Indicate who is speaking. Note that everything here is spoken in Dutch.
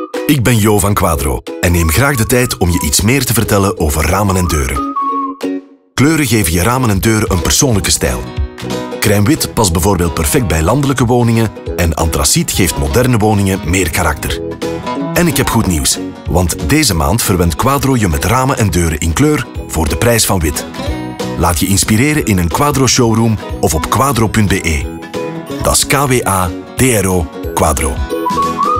Speaker 1: Ik ben Jo van Quadro en neem graag de tijd om je iets meer te vertellen over ramen en deuren. Kleuren geven je ramen en deuren een persoonlijke stijl. Crème-wit past bijvoorbeeld perfect bij landelijke woningen en antraciet geeft moderne woningen meer karakter. En ik heb goed nieuws, want deze maand verwendt Quadro je met ramen en deuren in kleur voor de prijs van wit. Laat je inspireren in een Quadro showroom of op quadro.be. Dat is Quadro, Quadro.